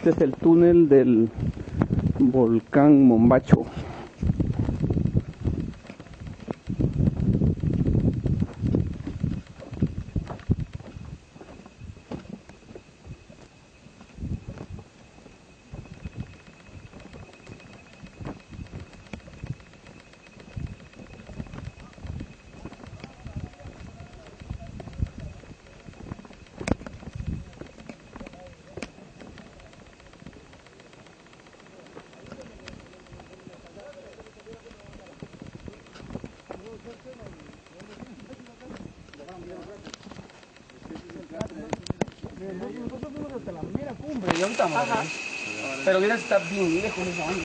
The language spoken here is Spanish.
Este es el túnel del volcán Mombacho. Nosotros fuimos hasta la mera cumbre y ahorita vamos a ver. Pero mira, está bien lejos esa banda.